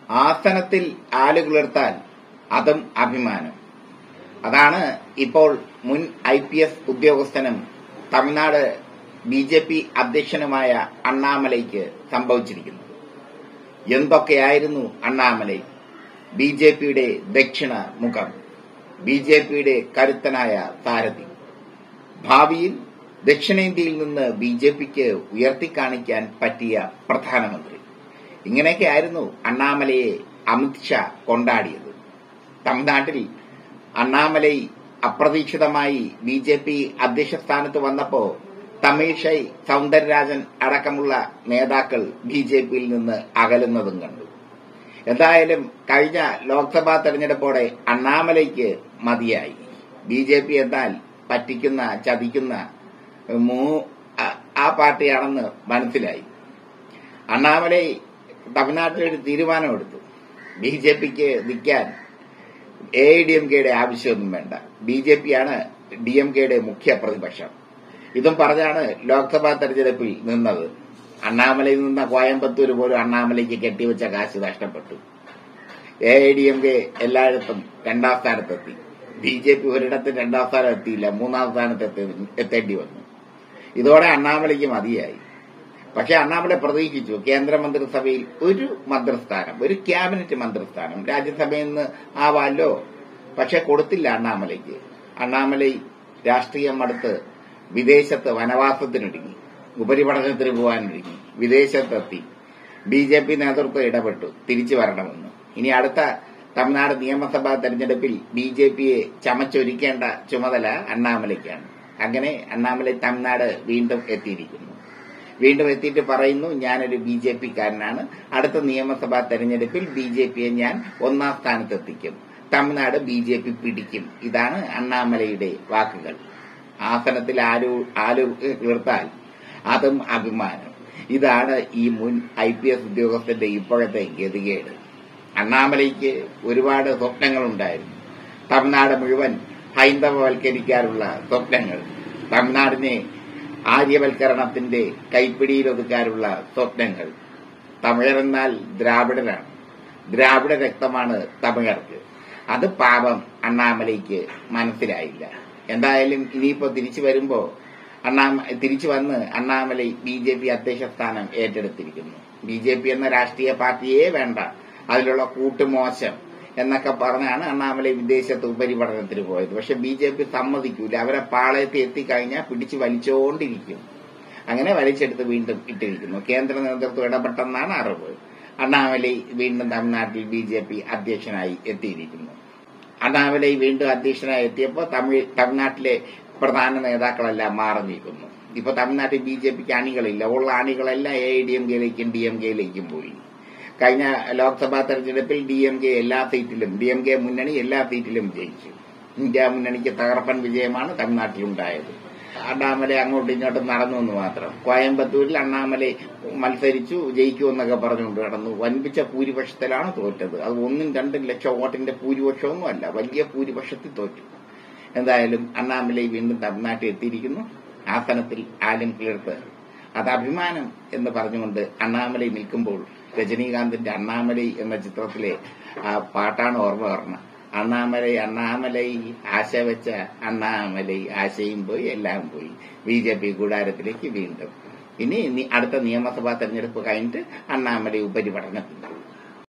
ആസനത്തിൽ ആലുകിളിർത്താൽ അതും അഭിമാനം. അതാണ് ഇപ്പോൾ മുൻ IPS ഉദ്യോഗസ്ഥനും തമിഴ്നാട് BJP അധ്യക്ഷനുമായ അണ്ണാമലൈക്ക് സംഭവിച്ചിരിക്കുന്നത്. എന്തൊക്കെയായിരുന്നു അണ്ണാമലൈ? BJPയുടെ ദക്ഷിണ മുഖം, BJPയുടെ കരുത്തനായ സാരഥി, ഭാവിയിൽ ദക്ഷിണേന്ത്യയിൽ നിന്ന് BJPക്ക് ഉയർത്തിക്കാണിക്കാൻ പറ്റിയ പ്രധാനമന്ത്രി. ഇങ്ങനെയൊക്കെയായിരുന്നു അണ്ണാമലയെ അമിത്ഷാ കൊണ്ടാടിയത്. തമിഴ്നാട്ടിൽ അണ്ണാമലൈ അപ്രതീക്ഷിതമായി BJP അധ്യക്ഷ സ്ഥാനത്ത് വന്നപ്പോ തമിഴ്ഷൈ സൗന്ദരരാജൻ അടക്കമുള്ള നേതാക്കൾ BJPയിൽ നിന്ന് അകലുന്നതും കണ്ടു. എന്തായാലും കഴിഞ്ഞ ലോക്സഭാ തെരഞ്ഞെടുപ്പോടെ അണ്ണാമലൈക്ക് മതിയായി. BJP എന്നാൽ പറ്റിക്കുന്ന, ചതിക്കുന്ന ആ പാർട്ടിയാണെന്ന് മനസ്സിലായി. അണ്ണാമലൈ തമിഴ്നാട്ടിലൊരു തീരുമാനമെടുത്തു. BJPക്ക് നിൽക്കാൻ AIDMKയുടെ ആവശ്യമൊന്നും വേണ്ട, BJPയാണ് DMKയുടെ മുഖ്യ പ്രതിപക്ഷം. ഇതും പറഞ്ഞാണ് ലോക്സഭാ തെരഞ്ഞെടുപ്പിൽ നിന്നത്. അണ്ണാമലയിൽ നിന്ന കോയമ്പത്തൂർ പോലും അണ്ണാമലയ്ക്ക് കെട്ടിവെച്ച കാശ് നഷ്ടപ്പെട്ടു. AIDMK എല്ലായിടത്തും 2ാം സ്ഥാനത്തെത്തി. BJP ഒരിടത്ത് 2ാം സ്ഥാനം എത്തിയില്ല, 3ാം സ്ഥാനത്ത് എത്തേണ്ടി വന്നു. ഇതോടെ അണ്ണാമലയ്ക്ക് മതിയായി. പക്ഷെ അണ്ണാമല പ്രതീക്ഷിച്ചു കേന്ദ്രമന്ത്രിസഭയിൽ ഒരു മന്ത്രിസ്ഥാനം, ഒരു ക്യാബിനറ്റ് മന്ത്രിസ്ഥാനം രാജ്യസഭയിൽ നിന്ന് ആവാലോ. പക്ഷെ കൊടുത്തില്ല അണ്ണാമലയ്ക്ക്. അണ്ണാമലൈ രാഷ്ട്രീയം അടുത്ത് വിദേശത്ത് വനവാസത്തിനൊരുങ്ങി, ഉപരിപഠനത്തിന് പോകാനൊരുങ്ങി, വിദേശത്തെത്തി. BJP നേതൃത്വം ഇടപെട്ടു തിരിച്ചു വരണമെന്ന്. ഇനി അടുത്ത തമിഴ്നാട് നിയമസഭാ തെരഞ്ഞെടുപ്പിൽ BJPയെ ചമച്ചൊരുക്കേണ്ട ചുമതല അണ്ണാമലയ്ക്കാണ്. അങ്ങനെ അണ്ണാമലൈ തമിഴ്നാട് വീണ്ടും എത്തിയിരിക്കുന്നു. വീണ്ടും എത്തിയിട്ട് പറയുന്നു, ഞാനൊരു BJPക്കാരനാണ്, അടുത്ത നിയമസഭാ തെരഞ്ഞെടുപ്പിൽ BJPയെ ഞാൻ 1ാം സ്ഥാനത്തെത്തിക്കും, തമിഴ്നാട് BJP പിടിക്കും. ഇതാണ് അണ്ണാമലയുടെ വാക്കുകൾ. ആസനത്തിൽ ആലു കിളിർത്താൽ അതും അഭിമാനം. ഇതാണ് ഈ മുൻ IPS ഉദ്യോഗസ്ഥന്റെ ഇപ്പോഴത്തെ ഗതികേട്. അണ്ണാമലയ്ക്ക് ഒരുപാട് സ്വപ്നങ്ങളുണ്ടായിരുന്നു. തമിഴ്നാട് മുഴുവൻ ഹൈന്ദവവൽക്കരിക്കാനുള്ള സ്വപ്നങ്ങൾ, തമിഴ്നാടിനെ ആര്യവൽക്കരണത്തിന്റെ കൈപ്പിടിയിലൊതുക്കാനുള്ള സ്വപ്നങ്ങൾ. തമിഴരെന്നാൽ ദ്രാവിഡരാണ്, ദ്രാവിഡ രക്തമാണ് തമിഴർക്ക്. അത് പാപം അണ്ണാമലയ്ക്ക് മനസ്സിലായില്ല. എന്തായാലും ഇനിയിപ്പോ തിരിച്ചു വന്ന് അണ്ണാമലൈ BJP അധ്യക്ഷ സ്ഥാനം ഏറ്റെടുത്തിരിക്കുന്നു. BJP എന്ന രാഷ്ട്രീയ പാർട്ടിയെ വേണ്ട, അതിലുള്ള കൂട്ടുമോശം എന്നൊക്കെ പറഞ്ഞാണ് അണ്ണാമലൈ വിദേശത്ത് ഉപരിപഠനത്തിന് പോയത്. പക്ഷെ BJP സമ്മതിക്കൂല. അവരെ പാളയത്ത് എത്തിക്കഴിഞ്ഞാൽ പിടിച്ചു വലിച്ചുകൊണ്ടിരിക്കും. അങ്ങനെ വലിച്ചെടുത്ത് വീണ്ടും ഇട്ടിരിക്കുന്നു. കേന്ദ്ര നേതൃത്വം ഇടപെട്ടെന്നാണ് അറിവ്. അണ്ണാമലൈ വീണ്ടും തമിഴ്നാട്ടിൽ BJP അധ്യക്ഷനായി എത്തിയിരിക്കുന്നു. അണ്ണാമലൈ വീണ്ടും അധ്യക്ഷനായി എത്തിയപ്പോൾ തമിഴ്നാട്ടിലെ പ്രധാന നേതാക്കളെല്ലാം മാറി നിൽക്കുന്നു. ഇപ്പൊ തമിഴ്നാട്ടിൽ BJPക്ക് അണികളില്ല. ഉള്ള അണികളെല്ലാം AIDMKയിലേക്കും DMKയിലേക്കും പോയി. കഴിഞ്ഞ ലോക്സഭാ തെരഞ്ഞെടുപ്പിൽ DMK മുന്നണി എല്ലാ സീറ്റിലും ജയിച്ചു. ഇന്ത്യ മുന്നണിക്ക് തകർപ്പൻ വിജയമാണ് തമിഴ്നാട്ടിലുണ്ടായത്. അണ്ണാമല അങ്ങോട്ടും ഇങ്ങോട്ടും നടന്നു എന്ന് മാത്രം. കോയമ്പത്തൂരിൽ അണ്ണാമല മത്സരിച്ചു, ജയിക്കുമെന്നൊക്കെ പറഞ്ഞുകൊണ്ട് നടന്നു. വൻപിച്ച ഭൂരിപക്ഷത്തിലാണ് തോറ്റത്. അത് 1-2 ലക്ഷം വോട്ടിന്റെ ഭൂരിപക്ഷമൊന്നും അല്ല, വലിയ ഭൂരിപക്ഷത്തിൽ തോറ്റു. എന്തായാലും അണ്ണാമലൈ വീണ്ടും തമിഴ്നാട്ടിൽ എത്തിയിരിക്കുന്നു. ആസനത്തിൽ ആലും കിളിർത്ത് അത് അഭിമാനം എന്ന് പറഞ്ഞുകൊണ്ട് അണ്ണാമലൈ നിൽക്കുമ്പോൾ രജനീകാന്തിന്റെ അണ്ണാമലൈ എന്ന ചിത്രത്തിലെ ആ പാട്ടാണ് ഓർമ്മ പറഞ്ഞത്. അണ്ണാമലൈ ആശ വെച്ച അണ്ണാമലൈ, ആശയും പോയി എല്ലാം പോയി, BJP കൂടാരത്തിലേക്ക് വീണ്ടും. ഇനി അടുത്ത നിയമസഭാ തെരഞ്ഞെടുപ്പ് കഴിഞ്ഞിട്ട് അണ്ണാമലൈ ഉപരിപഠനത്തിൽ